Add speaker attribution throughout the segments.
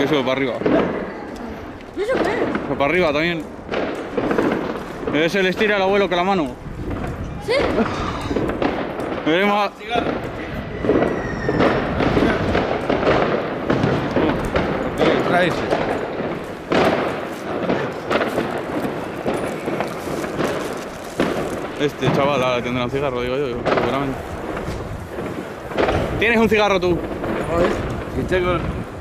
Speaker 1: que sube para arriba.
Speaker 2: ¿Y eso qué?
Speaker 1: Sube para arriba también. Se le estira el abuelo que la mano.
Speaker 2: ¿Sí?
Speaker 1: Veremos.
Speaker 3: Trae ese.
Speaker 1: Este chaval ahora tendrá un cigarro, digo yo, seguramente. ¿Tienes un cigarro tú?
Speaker 3: Joder, si tengo...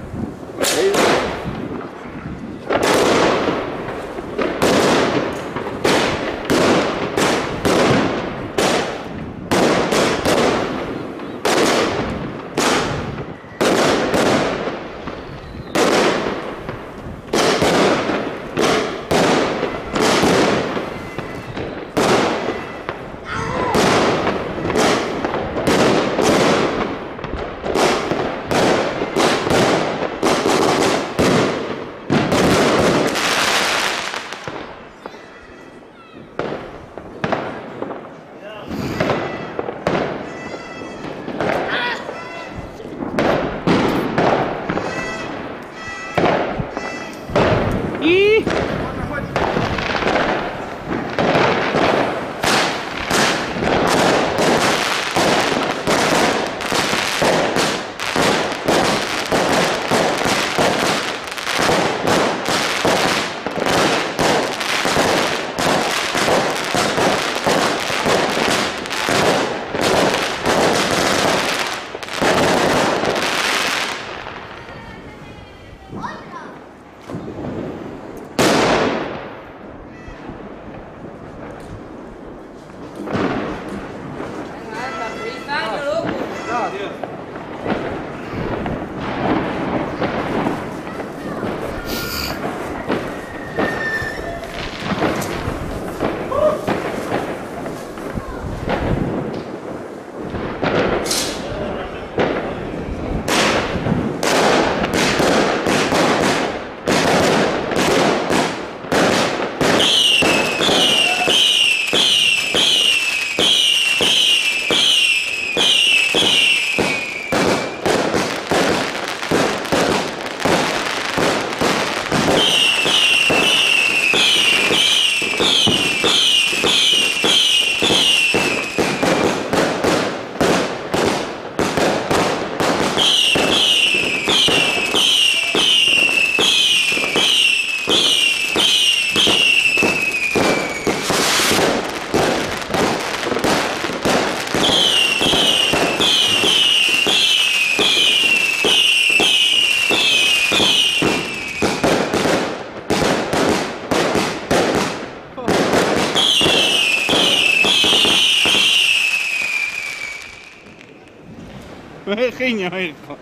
Speaker 1: Virginia, hijo.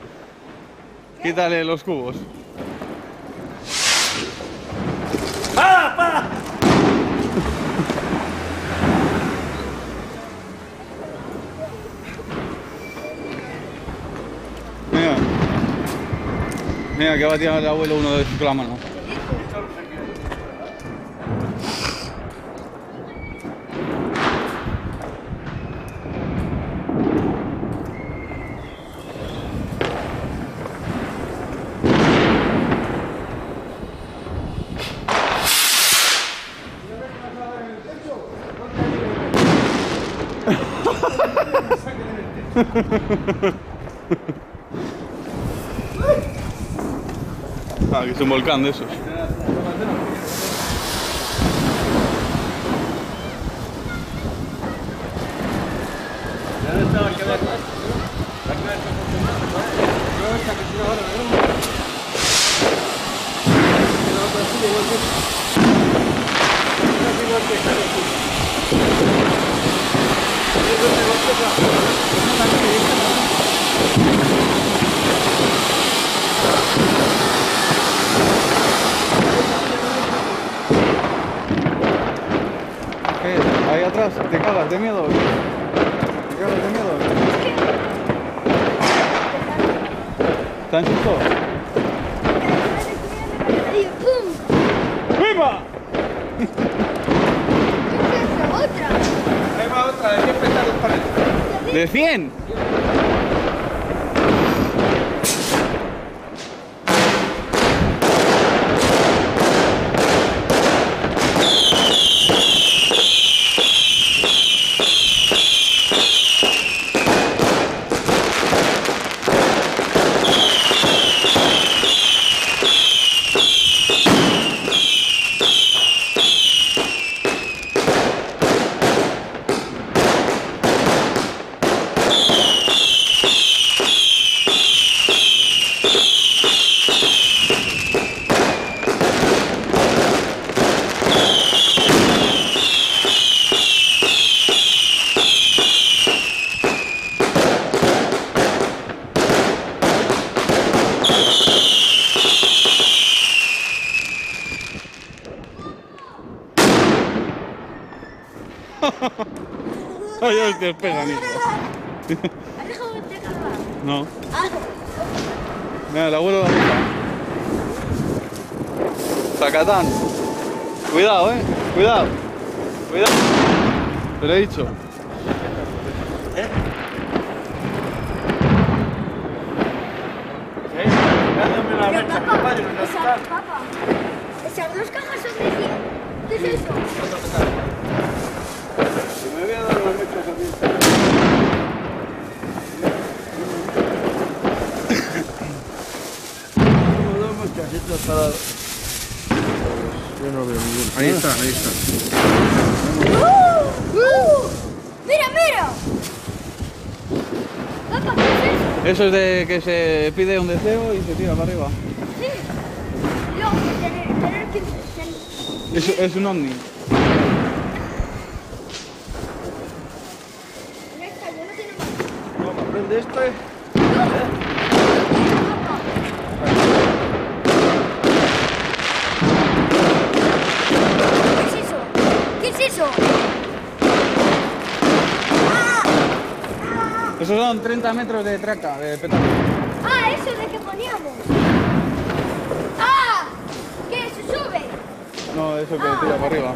Speaker 1: Quítale los cubos.
Speaker 3: ¡Ah, pa!
Speaker 1: Mira. Mira que va a tirar el abuelo uno de con la mano. Ah, que es un volcán de esos. ¿Qué? Ahí atrás, ¿te cagas de miedo? ¿Te cagas de miedo? ¿Te han asustado?
Speaker 2: Y ¡pum!
Speaker 1: ¡Viva!
Speaker 2: ¡Otra!
Speaker 3: Ahí va otra, de 100 pesados para él.
Speaker 1: ¿De 100? Oye, hostia, pega, Nico.
Speaker 2: ¿Has dejado de cargar?
Speaker 1: No.
Speaker 2: Ah,
Speaker 1: Mira, el abuelo la busca. Zacatán. Cuidado, cuidado. Cuidado. Te lo he dicho.
Speaker 3: Dándome la
Speaker 2: pero
Speaker 3: mecha,
Speaker 2: papá,
Speaker 3: compadre, no está.
Speaker 2: papá, esas dos cajas son de 100. ¿Qué es eso?
Speaker 3: Si me voy a dar una mecha también. Dos mechasitas para... Yo no veo ninguno. Ahí está, ahí está.
Speaker 2: ¡Mira, mira! Papá, ¿qué es eso?
Speaker 1: Eso es de que se pide un deseo y se tira para arriba.
Speaker 2: Sí. Yo, tener que...
Speaker 1: Es un ovni.
Speaker 2: Esta, yo no tiene más.
Speaker 3: Vamos, prende este.
Speaker 2: ¿Qué es eso? ¿Qué es eso?
Speaker 1: Esos son 30 metros de traca, de petardo.
Speaker 2: Ah, eso de que poníamos. Ah, ¿qué? ¿Se sube?
Speaker 1: No, eso que tira para arriba.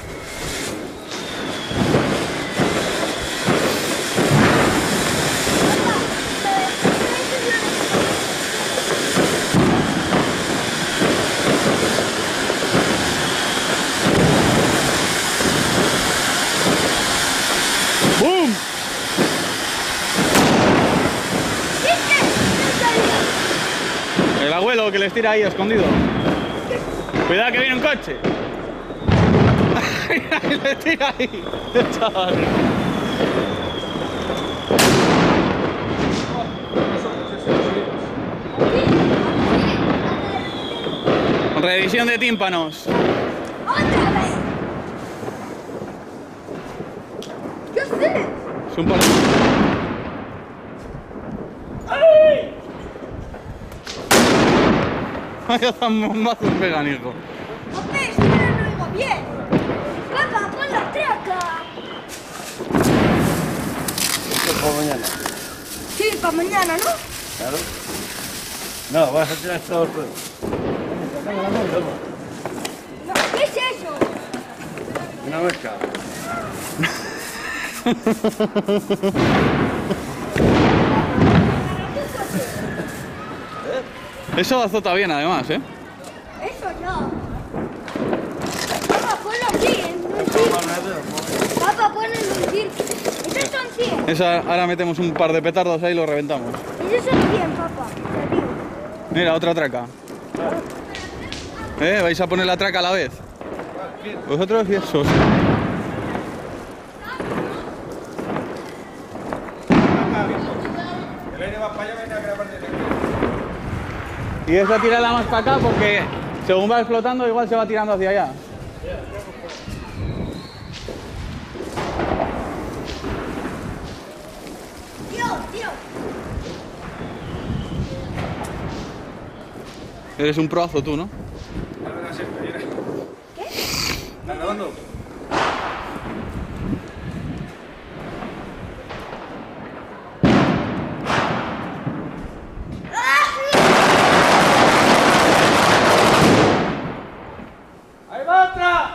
Speaker 1: ¡Bum! El abuelo que les tira ahí escondido. Cuidado que viene un coche. Y le tira ahí. Chaval. Revisión de tímpanos.
Speaker 2: ¡Otra vez! ¿Qué haces?
Speaker 1: Es un par. Vaya tan bombazos pegan, hijo.
Speaker 2: Papá, es que ahora no oigo bien. Papá, pon la traca.
Speaker 3: Esto es para mañana.
Speaker 2: Sí, para mañana, ¿no?
Speaker 3: Claro. No, vas a tirar todo el juego.
Speaker 2: No, ¿qué es eso?
Speaker 3: Una mecha.
Speaker 1: Eso azota bien, además, ¿eh?
Speaker 2: Eso no. Papá, ponlo aquí, en un circo. Papá, ponlo en un circo. Esos son 100.
Speaker 1: Esa, ahora metemos un par de petardos ahí y lo reventamos.
Speaker 2: Esos son 100, papá. Te digo.
Speaker 1: Mira, otra traca. ¿Vais a poner la traca a la vez? Vosotros y esos.
Speaker 3: El aire va para allá, venga a grabar de aquí.
Speaker 1: Y esa tirarla más para acá porque según va explotando igual se va tirando hacia allá.
Speaker 2: Tío.
Speaker 1: Eres un proazo tú, ¿no?
Speaker 3: Dale siempre, mira.
Speaker 2: ¿Qué?
Speaker 3: ¿Estás grabando? ¡Ahí va otra!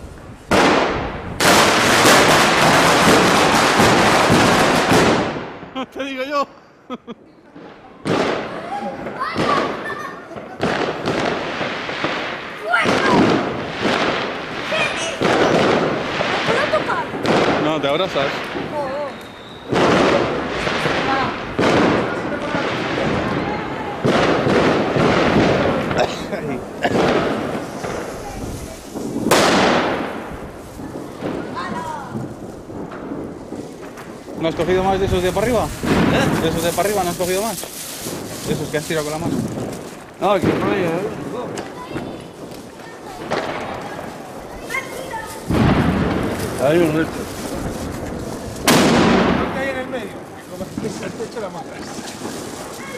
Speaker 1: Te digo yo.
Speaker 2: ¡Fuego! ¿Qué es eso? ¿Me puedo tocar?
Speaker 1: No, te abrazas. ¿No has cogido más de esos de para arriba? ¿De esos de para arriba no has cogido más? De esos que has tirado con la mano.
Speaker 3: No, qué rollo, Hay un resto. ¿Qué hay en el medio? Como que se el techo la mano.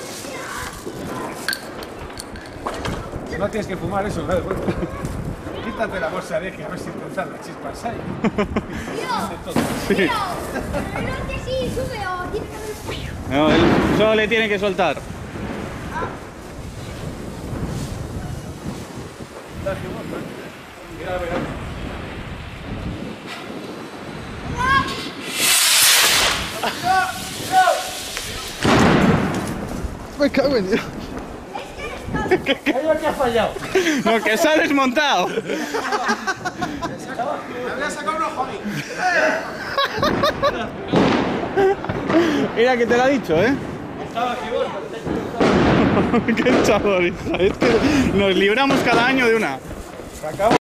Speaker 3: No tienes que fumar eso, ¿verdad?
Speaker 4: quítate la bolsa de que a ver si te dan las chispas ahí.
Speaker 2: Tío, tío, pero no sé si sube o tiene que haber...
Speaker 1: No, él solo le tiene que soltar.
Speaker 4: Mira, mira.
Speaker 3: Me cago en Dios.
Speaker 4: Ella que ha fallado.
Speaker 1: No, que se ha desmontado.
Speaker 4: Me había sacado unos hobbies.
Speaker 1: Mira que te lo ha dicho, ¿eh?
Speaker 4: Estaba aquí vos.
Speaker 1: Qué chaval, hija. Es que nos libramos cada año de una.
Speaker 4: Se acabó.